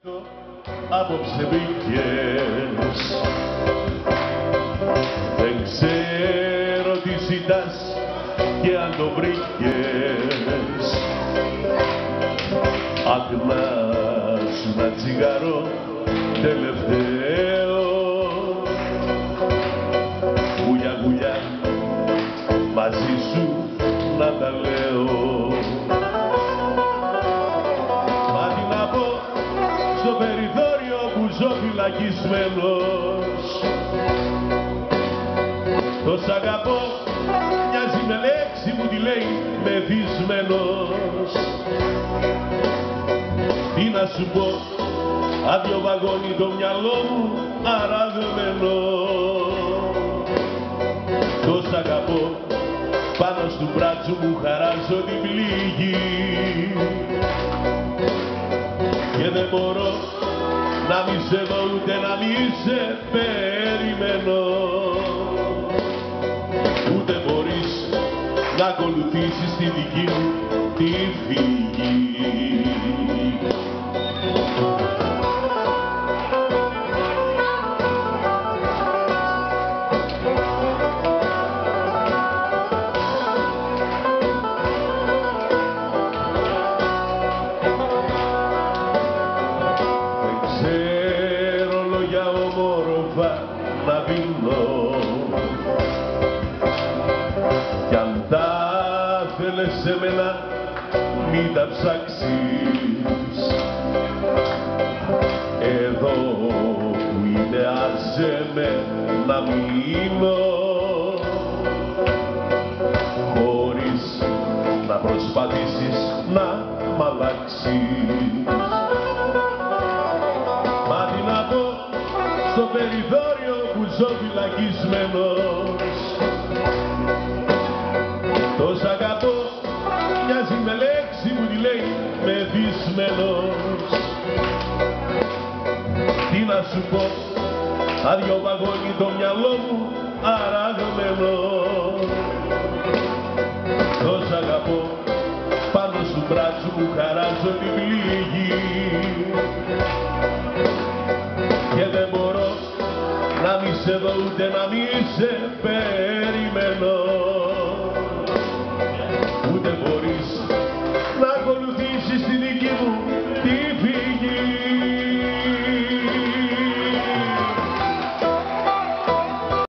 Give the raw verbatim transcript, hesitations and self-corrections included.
Απόψε μπήκες, δεν ξέρω τι ζητάς και αν το βρήκες. Αγνάς ένα τσιγάρο τελευταίο, γουλιά γουλιά μαζί σου να τα λέω. Μα τι να πω στο περιθώριο που ζω φυλακισμένος, το σ' αγαπώ μοιάζει με λέξη που τη λέει μεθυσμένος. Τι να σου πω, άδειο βαγόνι το μυαλό μου αραγμένο. Το σ' αγαπώ, πάνω στου μπράτσου μου χαράζω την πληγή και δεν μπορώ να μη σε δω ούτε να μη σε περιμένω. Ούτε μπορείς να ακολουθήσεις τη δική μου τη φυγή. Να δίνω κι αν τα θέλες σε μένα μην τα ψάξεις. Εδώ που είναι άσε με να μείνω χωρίς να προσπαθήσεις να μ' αλλάξεις. Μα τι να πω στο περιθώριο που ζω φυλακισμένος, το σ' αγαπώ μοιάζει με λέξη που τη λέει μεθυσμένος. Τι να σου πω, άδειο βαγόνι το μυαλό μου αραγμένο. Το σ' αγαπώ, πάνω στου μπράτσου μου χαράζω την πληγή και δεν μπορώ να μη σε δω ούτε να μη σε